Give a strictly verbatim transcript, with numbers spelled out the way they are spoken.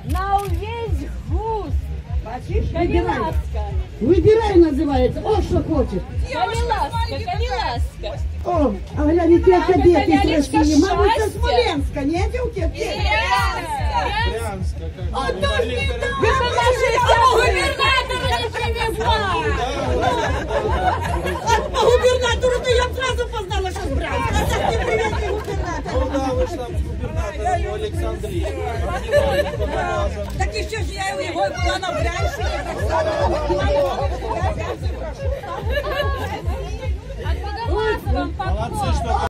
на увесь густ. Бачиш, вибирай. Калиласка. Вибирай називається. О, що хочеш. Калиласка, Калиласка. О, а глянь, які кадети з Лялечка Росії. Мабуть, це щастя. Смоленська, ні, дівки? Брянска, как бы, на литературе. Это нашего губернатора не привезла. По губернатору-то я сразу познала, що з Брянська. А так не привезли губернатора. Ну да, вы же там с губернатором в Александрии. Обнимались по разам. Так і що ж я його була на Брянщині? Молодцы, Молодцы, что